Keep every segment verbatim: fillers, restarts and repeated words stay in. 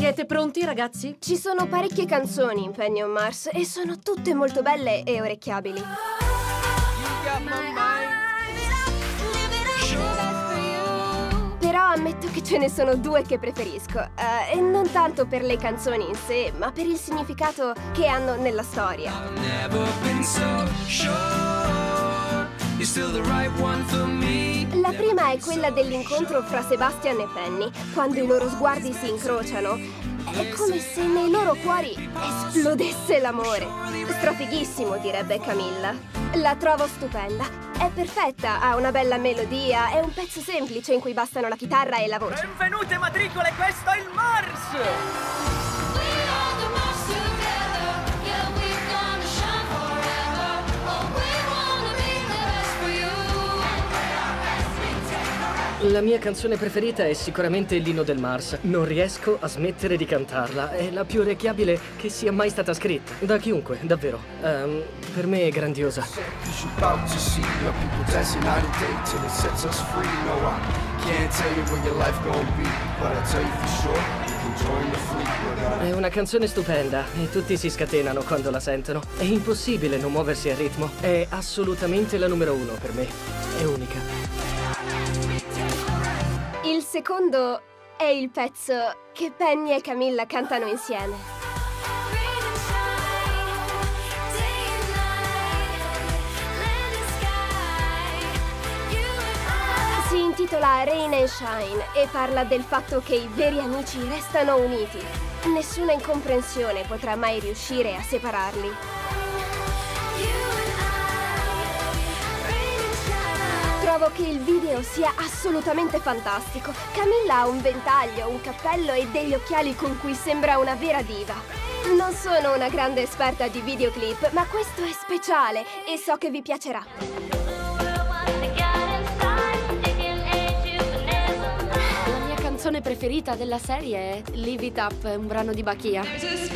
Siete pronti, ragazzi? Ci sono parecchie canzoni in Penny on Mars e sono tutte molto belle e orecchiabili. Però ammetto che ce ne sono due che preferisco, uh, e non tanto per le canzoni in sé, ma per il significato che hanno nella storia. La prima è quella dell'incontro fra Sebastian e Penny. Quando i loro sguardi si incrociano, è come se nei loro cuori esplodesse l'amore. Strafighissimo, direbbe Camilla. La trovo stupenda. È perfetta, ha una bella melodia, è un pezzo semplice in cui bastano la chitarra e la voce. Benvenute matricole, questo è il Mars! La mia canzone preferita è sicuramente l'inno del Mars. Non riesco a smettere di cantarla. È la più orecchiabile che sia mai stata scritta. Da chiunque, davvero. Um, per me è grandiosa. È una canzone stupenda e tutti si scatenano quando la sentono. È impossibile non muoversi al ritmo. È assolutamente la numero uno per me. È unica. Il secondo è il pezzo che Penny e Camilla cantano insieme. Si intitola Rain and Shine e parla del fatto che i veri amici restano uniti. Nessuna incomprensione potrà mai riuscire a separarli. Trovo che il video sia assolutamente fantastico. Camilla ha un ventaglio, un cappello e degli occhiali con cui sembra una vera diva. Non sono una grande esperta di videoclip, ma questo è speciale e so che vi piacerà. La mia canzone preferita della serie è Live It Up, un brano di Bakia.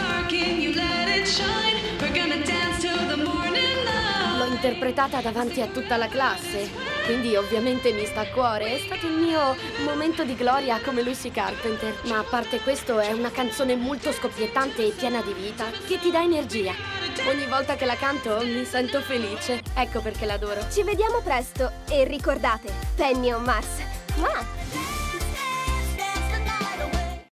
L'ho interpretata davanti a tutta la classe, quindi ovviamente mi sta a cuore. È stato il mio momento di gloria come Lucy Carpenter. Ma a parte questo è una canzone molto scoppiettante e piena di vita, che ti dà energia. Ogni volta che la canto mi sento felice. Ecco perché l'adoro. Ci vediamo presto e ricordate, Penny on Mars. Mua!